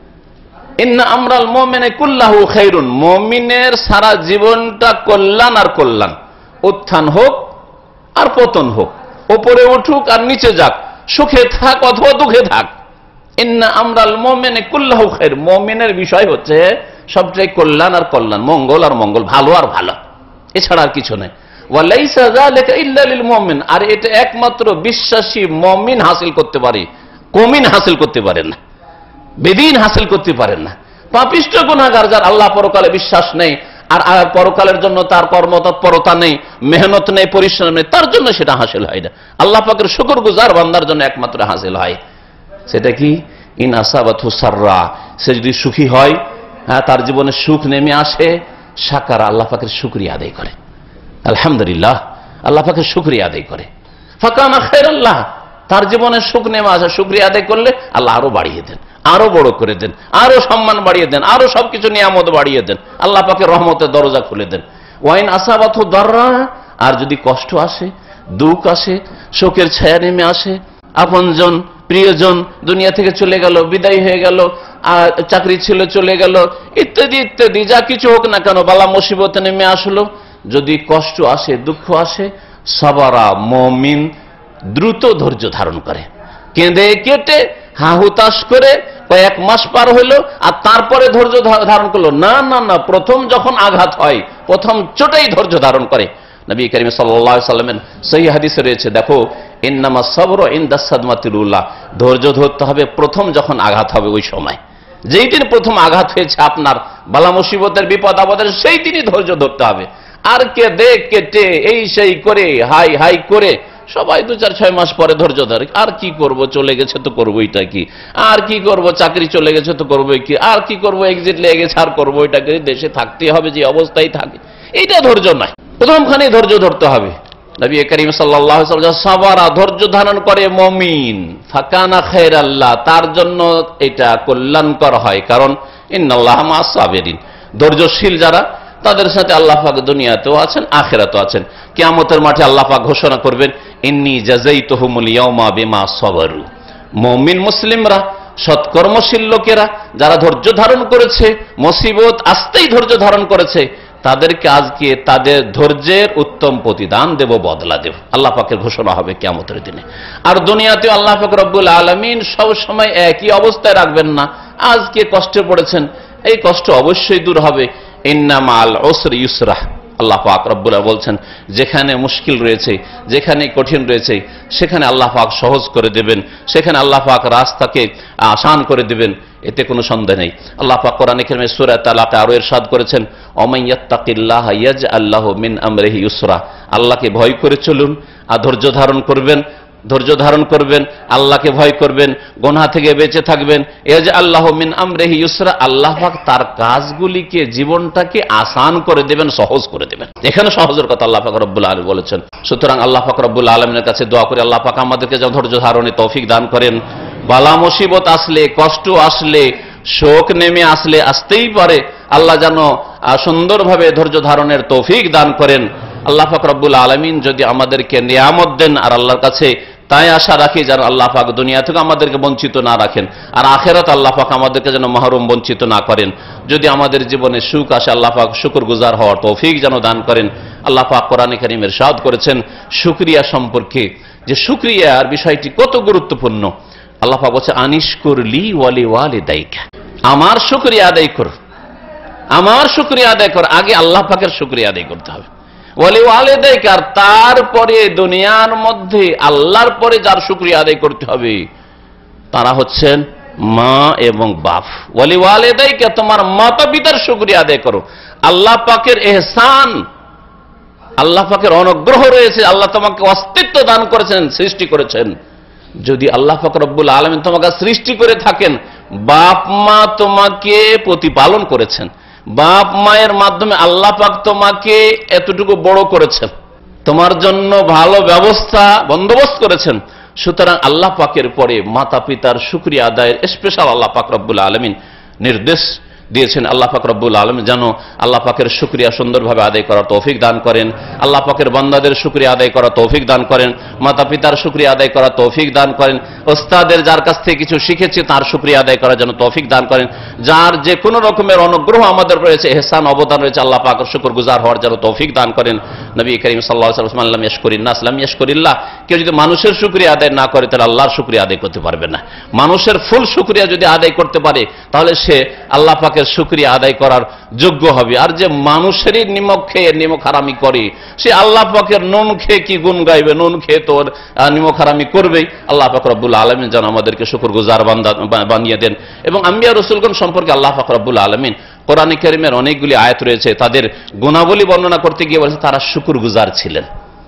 ইন্না আমরাল মুমিনি কুল্লাহু খায়রুন, মুমিনের সারা জীবনটা কল্যাণ আর কল্যাণ, উত্থান হোক আর পতন হোক, উপরে উঠুক আর নিচে যাক, সুখে থাক অথবা দুঃখে থাক, ইন্না আমরাল মুমিনি কুল্লাহু খায়র, মুমিনের বিষয় হচ্ছে সবটাই কল্যাণ আর কল্যাণ, মঙ্গল আর মঙ্গল, ভালো আর ভালো, এছাড়া আর কিছু নয়। ওয়ালাইসা যালিকা ইল্লা লিল মুমিন, আর এটা একমাত্র বিশ্বাসী মুমিন হাসিল করতে পারে, মুমিন হাসিল করতে পারেন না, বেদিন হাসিল করতে পারেন না। পাপিষ্ঠ গুনাহগার, যার আল্লাহ পরকালে বিশ্বাস নেই, আর পরকালের জন্য তার কর্মতৎপরতা নেই, মেহনত নেই, পরিশ্রম নেই, তার জন্য সেটা হাসিল হয় না। আল্লাহ পাকের শুকরগুজার বান্দার জন্য একমাত্র হাসিল হয়। সেটা কি? ইন আসাবাতহু সাররা, সে যদি সুখী হয়, হ্যাঁ, তার জীবনে সুখ নেমে আসে, শাকারা, আল্লাহ পাকের শুকরিয়া আদায় করে, আলহামদুলিল্লাহ, আল্লাহ পাকের শুকরিয়া আদায় করে, ফাকানা খায়রাল্লাহ, তার জীবনে সুখ নেমে আসে, শুকরিয়া আদায় করলে আল্লাহ আরো বাড়িয়ে দেন, আরো বড় করে দেন, আরো সম্মান বাড়িয়ে দেন, আরো সবকিছু নিয়ামত বাড়িয়ে দেন, আল্লাহ পাকের রহমতের দরজা খুলে দেন। ওয়াইন আসাবাতহু দাররা, আর যদি কষ্ট আসে, দুঃখ আসে, শোকের ছায়া নেমে আসে, আপনজন প্রিয়জন দুনিয়া থেকে চলে গেল, বিদায় হয়ে গেল, আর চাকরি ছিল চলে গেল, ইত্যাদি ইত্যাদি, যা কিছু হোক না কেন, বালা মুসিবত নেমে আসলো, যদি কষ্ট আসে, দুঃখ আসে, সাবারা, মুমিন দ্রুত ধৈর্য ধারণ করে, কেঁদে কেটে হাহুতাশ করে কয়েক মাস পার হইলো, আর তারপরে ধৈর্য ধারণ করলো? না না না, প্রথম যখন আঘাত হয় প্রথম চোটেই ধৈর্য ধারণ করে। নবী করিম সাল্লাল্লাহু আলাইহি ওয়াসাল্লামের সহিহ হাদিসে রয়েছে, দেখো ইন্নামা সাবরু ইনদা সাদমাতিল উলা, ধৈর্য ধরতে হবে প্রথম যখন আঘাত হবে ওই সময়। যেই দিন প্রথম আঘাত হয়েছে আপনার বালা মুসিবতের বিপদ আপদের, সেই দিনই ধৈর্য ধরতে হবে। আর কেঁদে কেটে এই সেই করে হাই হাই করে সবাই 2-4-6 মাস পরে ধৈর্য ধরে। আর কি করব, চলে গেছে তো করবো এটা কি, আর কি করব, চাকরি চলে গেছে তো করবো কি, আর কি করব, এক্সিট লেগে গেছে আর করবো এটাকে, দেশে থাকতে হবে যে অবস্থায় থাকে, এইটা ধৈর্য নয়। প্রথমখানে ধৈর্য ধরতে হবে। নবী করিম সাল্লাল্লাহু আলাইহি ওয়াসাল্লাম সাবারা, ধৈর্য ধারণ করে মুমিন, ফাকানা খায়রাল্লাহ, তার জন্য এটা কল্যাণকর হয়। কারণ ইন্নাল্লাহা মা'আস সাবিরিন, ধৈর্যশীল যারা তাদের সাথে আল্লাহ পাক দুনিয়াতেও আছেন আখিরাতেও আছেন। কিয়ামতের মাঠে আল্লাহ পাক ঘোষণা করবেন, ইন্নী জাযাইতুহুমুল ইয়াওমা বিমা সাবারু। মুমিন মুসলিমরা, সৎকর্মশীল লোকেরা যারা ধৈর্য ধারণ করেছে, মুসিবত আসতেই ধৈর্য ধারণ করেছে, তাদেরকে আজকে তাদের ধৈর্যের উত্তম প্রতিদান দেব, বদলা দেব। আল্লাহ পাকের ঘোষণা হবে কিয়ামতের দিনে। আর দুনিয়াতে আল্লাহ পাক রব্বুল আলামিন সব সময় একই অবস্থায় রাখবেন না। আজকে কষ্টে পড়েছেন, এই কষ্ট অবশ্যই দূর হবে। ইন্না মা'আল উসরি ইউসরা, আল্লাহ পাক রব্বুল আলামিন বলছেন, যেখানে মুশকিল রয়েছে, যেখানে কঠিন রয়েছে, সেখানে আল্লাহ পাক সহজ করে দেবেন, সেখানে আল্লাহ পাক রাস্তাকে আসান করে দেবেন, এতে কোনো সন্দেহ নেই। আল্লাহ পাক কোরআনে কারিমে সূরা তালাকে আরো ইরশাদ করেছেন, ওমান ইয়াত্তাকিল্লাহা ইয়াজআল লাহু মিন আমরিহি ইউসরা, আল্লাহকে ভয় করে চলুন আর ধৈর্য ধারণ করবেন, ধৈর্য ধারণ করবেন, আল্লাহকে ভয় করবেন, গুনাহ থেকে বেঁচে থাকবেন। ইয়াজআল লাহু মিন আমরিহি ইউসরা, আল্লাহ পাক তার কাজগুলিকে, জীবনটাকে আসান করে দেবেন, সহজ করে দেবেন। এখানে সহজের কথা আল্লাহ পাক রব্বুল আলামিন বলেছেন। সুতরাং আল্লাহ পাক রব্বুল আলামিনের কাছে দোয়া করে আল্লাহ পাক আমাদেরকে যেন ধৈর্য ধারণে তৌফিক দান করেন। বালা মুসিবত আসলে, কষ্ট আসলে, শোক নেমে আসলে, আসতেই পারে, আল্লাহ যেন সুন্দরভাবে ধৈর্য ধারণের তৌফিক দান করেন। আল্লাহ পাক রব্বুল আলামিন যদি আমাদেরকে নিয়ামত দেন, আর আল্লাহর কাছে তাই আশা রাখি যেন আল্লাহ পাক দুনিয়া থেকে আমাদেরকে বঞ্চিত না রাখেন, আর আখিরাত আল্লাহ পাক আমাদেরকে যেন মাহরুম বঞ্চিত না করেন। যদি আমাদের জীবনে সুখ আসে, আল্লাহ পাক শুকরগুজার হওয়ার তৌফিক যেন দান করেন। আল্লাহ পাক কোরআনে কারীমে ইরশাদ করেছেন শুকরিয়া সম্পর্কে, যে শুকরিয়ার বিষয়টি কত গুরুত্বপূর্ণ। আল্লাহ পাক বলছে, আনিশকুর লি ওয়ালি ওয়ালিদাইকা, আমার শুকরিয়া আদায় কর, আমার শুকরিয়া আদায় কর। আগে আল্লাহ পাকের শুকরিয়া আদায় করতে হবে। ওয়ালি ওয়ালিদাইকা, তারপরে দুনিয়ার মধ্যে আল্লাহর পরে যার শুকরিয়া আদায় করতে হবে তারা হচ্ছেন মা এবং বাপ। ওয়ালি ওয়ালিদাইকা, তোমার মাতা পিতার শুকরিয়া আদায় করো। আল্লাহ পাকের ইহসান, আল্লাহ পাকের অনুগ্রহ রয়েছে, আল্লাহ তোমাকে অস্তিত্ব দান করেছেন, সৃষ্টি করেছেন। যদি আল্লাহ পাক রব্বুল আলামিন তোমাকে সৃষ্টি করে থাকেন, বাপ মা তোমাকে প্রতিপালন করেছেন, বাপ মায়ের মাধ্যমে আল্লাহ পাক তোমাকে এতটুকু বড় করেছেন, তোমার জন্য ভালো ব্যবস্থা বন্দোবস্ত করেছেন। সুতরাং আল্লাহ পাকের পরে মাতা পিতার শুকরিয়া আদায়ের স্পেশাল আল্লাহ পাক রব্বুল আলামিন নির্দেশ দিয়েছেন। আল্লাহ পাক রব্বুল আলামিন যেন আল্লাহ পাকের শুকরিয়া সুন্দরভাবে আদায় করার তৌফিক দান করেন, আল্লাহ পাকের বান্দাদের শুকরিয়া আদায় করার তৌফিক দান করেন, মাতা পিতার শুকরিয়া আদায় করার তৌফিক দান করেন, ওস্তাদের যার কাছ থেকে কিছু শিখেছে তার শুকরিয়া আদায় করার জন্য তৌফিক দান করেন, যার যে কোনো রকমের অনুগ্রহ আমাদের রয়েছে, ইহসান অবদান রয়েছে, আল্লাহ পাকের শুকরগুজার হওয়ার জন্য তৌফিক দান করেন। নবী করিম সাল্লাল্লাহু আলাইহি ওয়াসাল্লাম, আল্লাহ ইয়াশকুরিন নাস লাম ইয়াশকুরিল্লাহ, কেউ যদি মানুষের শুকরিয়া আদায় না করে তাহলে আল্লাহর শুকরিয়া আদায় করতে পারবে না। মানুষের ফুল শুকরিয়া যদি আদায় করতে পারে তাহলে সে আল্লাহ পাকের শুকরিয়া আদায় করার যোগ্য হবে। আর যে মানুষেরই নিমক খেয়ে নিমক হারামি করে, সে আল্লাহ পাকের নুন খেয়ে কি গুণ গাইবে? নুন খেয়ে তোর নিমক হারামি করবেই। আল্লাহ পাক রব্বুল আলামিন যেন আমাদেরকে শুকরগুজার বান্দা বানিয়ে দেন। এবং আম্বিয়া রাসূলগণ সম্পর্কে আল্লাহ পাক রব্বুল আলামিন কোরআনে কারীমের অনেকগুলি আয়াত রয়েছে, তাদের গুণাবলী বর্ণনা করতে গিয়ে বলেছে তারা শুকরগুজার ছিলেন।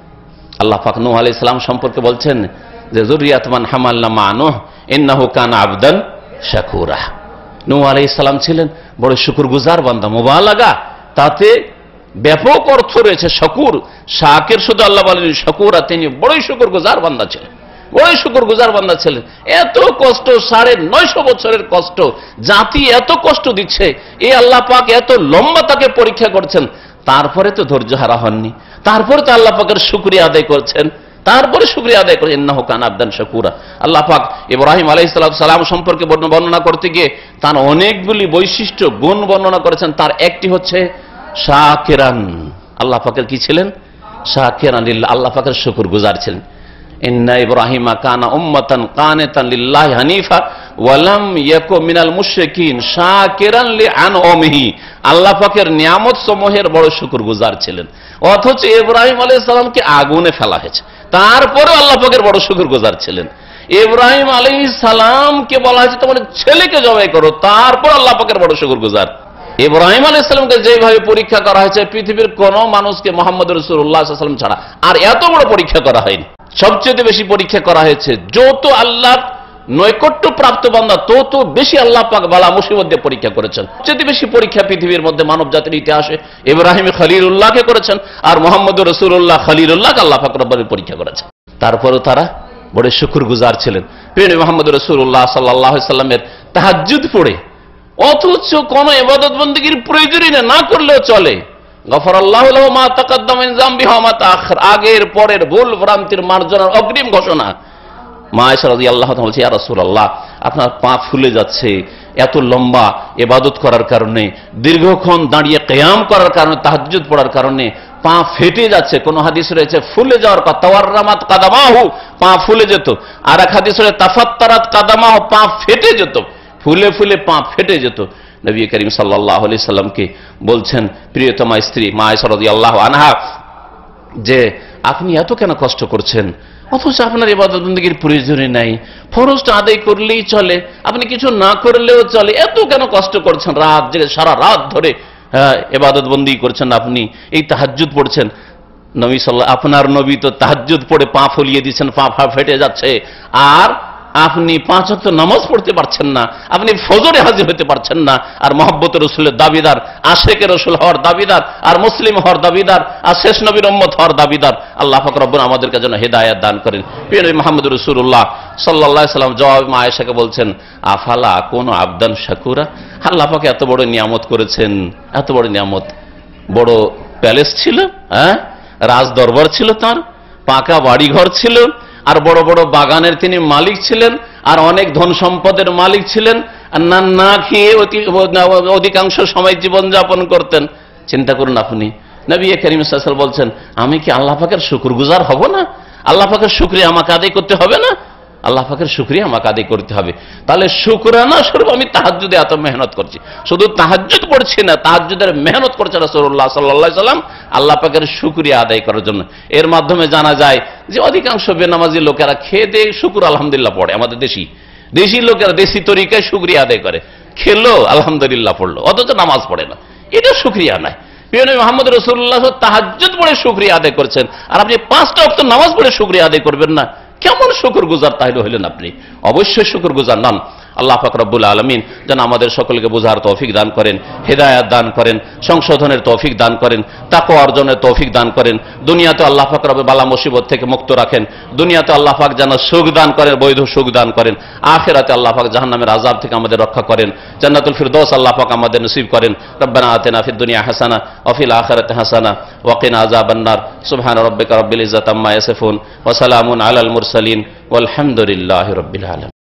আল্লাহ পাক নূহ আলাইহিস সালাম সম্পর্কে বলছেন যে যুররিয়াত মান হামালনা মা নূহ ইন্নাহু কানা আবদান শাকুরা। নূহ আলাইহিস সালাম ছিলেন বড় শুকরগুজার বান্দা। মুবালাগা, তাতে ব্যাপক অর্থ রয়েছে। শকুর, শাকের শুধু আল্লাহ বলেন শকুরা, তিনি বড়ই শুকরগুজার বান্দা ছিলেন, বড়ই শুকরগুজার বান্দা ছিলেন। এত কষ্ট, 950 বছরের কষ্ট, জাতি এত কষ্ট দিচ্ছে, এই আল্লাহ পাক এত লম্বা তাকে পরীক্ষা করছেন, তারপরে তো ধৈর্য হারা হননি, তারপরে তো আল্লাহ পাকের শুকরিয়া আদায় করছেন, তারপরে শুকরিয়া আদায় করে ইন্নাহু কানা আবদান শাকুরা। আল্লাহ পাক ইব্রাহিম আলাইহিস সালাম সম্পর্কে বর্ণনা করতে গিয়ে তার অনেকগুলি বৈশিষ্ট্য গুণ বর্ণনা করেছেন। তার একটি হচ্ছে শাকিরান, আল্লাহ পাকের কি ছিলেন? শাকিরান লিল্লাহ, আল্লাহ পাকের শুকরগুজার ছিলেন। ইন্না ইব্রাহিমা কানা উম্মাতান কানিতান লিল্লাহি হানিফা ওয়া লাম ইয়াকু মিনাল মুশরিকিন শাকিরান লিআনউমিহি। আল্লাহ পাকের নিয়ামত সমূহের বড় শুকরগুজার ছিলেন, অথচ ইব্রাহিম আলাইহিস সালামকে আগুনে ফেলা হয়েছে, তারপরে আল্লাহ পাকের বড় শুকরগুজার ছিলেন। ইব্রাহিম আলাইহিস সালামকে বলা হয়েছে তোমার ছেলেকে জবাই করো, তারপর আল্লাহ পাকের বড় শুকরগুজার। ইব্রাহিম আলাইহিস সালামকে যেভাবে পরীক্ষা করা হয়েছে পৃথিবীর কোন মানুষকে মুহাম্মদ রাসূলুল্লাহ সাল্লাল্লাহু আলাইহি ওয়াসাল্লাম ছাড়া আর এত বড় পরীক্ষা করা হয়নি। সবচেয়ে বেশি পরীক্ষা করা হয়েছে, যত আল্লাহর নৈকট্য প্রাপ্ত বান্দা তত বেশি আল্লাহ পাক বালা মুসিবত দিয়ে পরীক্ষা করেছেন। সবচেয়ে বেশি পরীক্ষা পৃথিবীর মধ্যে মানব জাতির ইতিহাসে ইব্রাহিম খলিলুল্লাহকে করেছেন, আর মুহাম্মদ রাসূলুল্লাহ খলিলুল্লাহকে আল্লাহ পাক রব্বুল পরীক্ষা করেছেন। তারপরেও তারা বড় শুকরগুজার ছিলেন। প্রিয় মুহাম্মদ রাসূলুল্লাহ সাল্লাল্লাহু আলাইহি সাল্লামের তাহাজ্জুদ পড়ে, অথচ কোন ইবাদত বন্দেগীর প্রয়োজনই না করলেও চলে। গফরাল্লাহু লাহু মা তাকাদ্দামা মিন যামবিহি ওয়া মা তাআখার, আগের পরের ভুল ভ্রান্তির মার্জনার অগ্রিম ঘোষণা। মা আয়েশা রাদিয়াল্লাহু তাআলা বলছে, ইয়া রাসূলুল্লাহ আপনার পা ফুলে যাচ্ছে এত লম্বা ইবাদত করার কারণে, দীর্ঘক্ষণ দাঁড়িয়ে কিয়াম করার কারণে, তাহাজ্জুদ পড়ার কারণে পা ফেটে যাচ্ছে। কোন হাদিস রয়েছে ফুলে যাওয়ার কথা, তাওয়াররামাত কাদামাহু, পা ফুলে যেত। আর এক হাদিস রয়েছে তাফাত্তারাত কাদামাহু, পা ফেটে যেত, ফুলে ফুলে পা ফেটে যেত। নবী করিম সাল্লাল্লাহু আলাইহি সাল্লামকে বলছেন প্রিয়তমা স্ত্রী মা আয়েশা রাদিয়াল্লাহু আনহা যে আপনি এত কেন কষ্ট করছেন, অথচ আপনার ইবাদত বন্দেগীর প্রয়োজনই নাই, ফরজটা আদায় করলেই চলে, আপনি কিছু না করলেও চলে, এত কেন কষ্ট করছেন, রাত জেগে সারা রাত ধরে ইবাদত বন্দেগী করছেন, আপনি এই তাহাজ্জুদ পড়ছেন। নবী সাল্লাল্লাহু, আপনার নবী তো তাহাজ্জুদ পড়ে পা ফুলিয়ে দিয়েছেন, পা ফেটে যাচ্ছে, আর আপনি 5 ওয়াক্ত নামাজ পড়তে পারছেন না, আপনি ফজরে হাজির হতে পারছেন না, আর মুহাব্বতের রাসূলের দাবিদার, আশিকে রাসূল হওয়ার দাবিদার, আর মুসলিম হওয়ার দাবিদার, আর শেষ নবীর উম্মত হওয়ার দাবিদার। আল্লাহ পাক রব্বুল আমাদেরকে যেন হেদায়েত দান করেন। প্রিয় নবী মুহাম্মদ রাসূলুল্লাহ সাল্লাল্লাহু আলাইহি সাল্লাম জবাবে মা আয়েশাকে বলছেন, আফালা কোন আবদান শাকুরা, আল্লাহ পাক এত বড় নিয়ামত করেছেন, এত বড় নিয়ামত, বড় প্যালেস ছিল, রাজ দরবার ছিল, তার পাকা বাড়িঘর ছিল, আর বড় বড় বাগানের তিনি মালিক ছিলেন, আর অনেক ধন সম্পদের মালিক ছিলেন, আর না খেয়ে অধিকাংশ সময় জীবন যাপন করতেন। চিন্তা করুন আপনি, নবী করিম সাল্লাল্লাহু আলাইহি ওয়াসাল্লাম বলছেন আমি কি আল্লাহ পাকের শুকরগুজার হব না? আল্লাহ পাকের শুকরিয়া আমাকে আদায় করতে হবে না? আল্লাহ পাকের শুকরিয়া আমাকে আদায় করতে হবে। তাহলে শুকরানা স্বরূপ আমি তাহাজ্জুদে এত মেহনত করছি, শুধু তাহাজ্জুদ পড়ছি না, তাহাজ্জুদের মেহনত করছে রাসূলুল্লাহ সাল্লাল্লাহু আলাইহি ওয়াসাল্লাম আল্লাহ পাকের শুকরিয়া আদায় করার জন্য। এর মাধ্যমে জানা যায় যে অধিকাংশ বেনামাজি লোকেরা খেয়ে দিয়ে শুকর আলহামদুলিল্লাহ পড়ে, আমাদের দেশি লোকেরা দেশি তরিকায় শুকরিয়া আদায় করে, খেলো আলহামদুলিল্লাহ পড়লো, অথচ নামাজ পড়ে না, এটা শুকরিয়া নাই। প্রিয় নবী মুহাম্মদ রাসূলুল্লাহ তাহাজ্জুদ পড়ে শুকরিয়া আদায় করছেন, আর আপনি 5টা ওয়াক্ত নামাজ পড়ে শুকরিয়া আদায় করবেন না, কেমন শুকরগুজার তাহলে হলেন আপনি? অবশ্যই শুকরগুজার নাম। আল্লাহ পাক রব্বুল আলামিন যেন আমাদের সকলকে বোঝার তৌফিক দান করেন, হেদায়েত দান করেন, সংশোধনের তৌফিক দান করেন, তাকওয়া অর্জনের তৌফিক দান করেন। দুনিয়াতে আল্লাহ পাক রব্বুল বালা মুসিবত থেকে মুক্ত রাখেন, দুনিয়াতে আল্লাহ পাক যেন সুখ দান করেন, বৈধ সুখ দান করেন, আখিরাতে আল্লাহ পাক জাহান্নামের আযাব থেকে আমাদের রক্ষা করেন, জান্নাতুল ফিরদৌস আল্লাহ পাক আমাদের নসিব করেন। রব্বানা আতিনা ফিদ দুনিয়া হাসানা ওয়া ফিল আখিরাতি হাসানা ওয়া কিনা আযাবান নার। সুবহানা রাব্বিকা রাব্বিল ইজ্জাতি আম্মা ইয়াসিফুন ওয়া সালামুন আলাল মুরসালিন ওয়ালহামদুলিল্লাহি রাব্বিল আলামিন।